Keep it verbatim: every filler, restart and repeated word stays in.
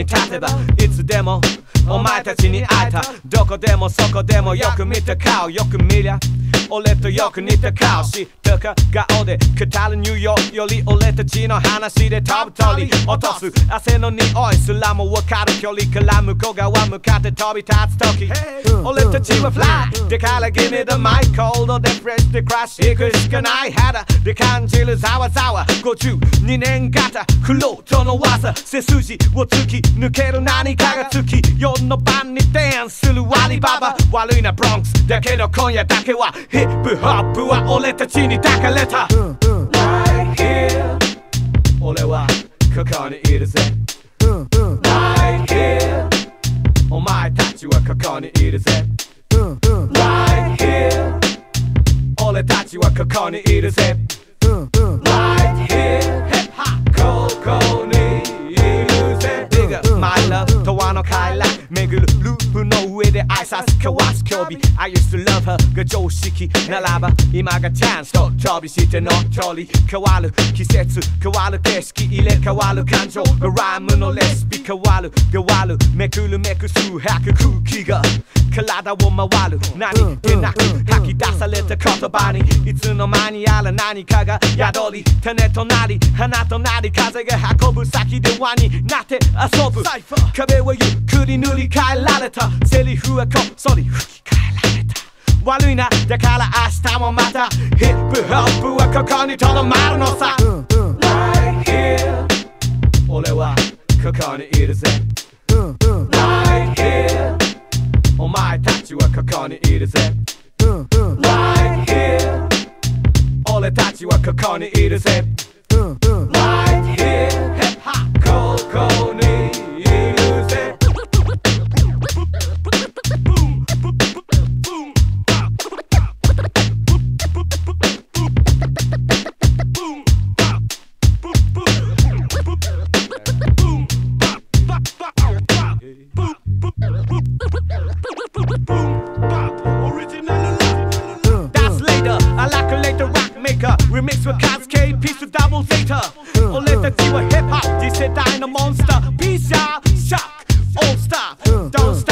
に立てばいつでもお前たちに会えた。どこでもそこでもよく見た顔、よく見りゃ俺とよく似た顔。知ったか顔で語るニューヨークより俺たちの話で飛ぶ鳥落とす汗の匂いすらも分かる距離から向こう側向かって飛び立つ時、hey, 俺たちはフライだから Give me the mic コールドでフレッシュでクラッシュ行くしかない肌で感じるざわざわごじゅうにねん型フロートの技背筋を突き抜ける何かがつきよんの晩にダンスするアリババ悪いなブロンクスだけど今夜だけはヒップホップは俺たちに抱かれた、うんうん、Right here 俺はここにいるぜ、うんうん、Right here お前たちはここにいるぜ、うんうん、Right here 俺たちはここにいるぜ、うんうん、Right here ここにいるぜ Bigger my love とわの快楽巡るループの上で挨拶交わす競技 I used to love her が常識ならば今がチャンスと飛びしての通り変わる季節変わる景色入れ替わる感情がライムのレシピ変わる変わるめくるめく数百空気が体を回る何気なく吐き出された言葉にいつの間にやら何かが宿り種となり花となり風が運ぶ先で輪になって遊ぶ壁をゆっくり塗り替えられたセリフはこっそり吹き替えられた悪いなだから明日もまたヒップホップはここにとどまるのさ、うんうん、Right here 俺はここにいるぜ、うんうん、Right here お前たちはここにいるぜ、うんうん、Right here 俺たちはここにいるぜ、うんうん、Right here ここにいるぜDarthreider, I like a later rock maker Remix with Kazz-K, piece with double zeta 俺たちはヒップホップ次世代のモンスター Peace out, shock, all stop, don't stop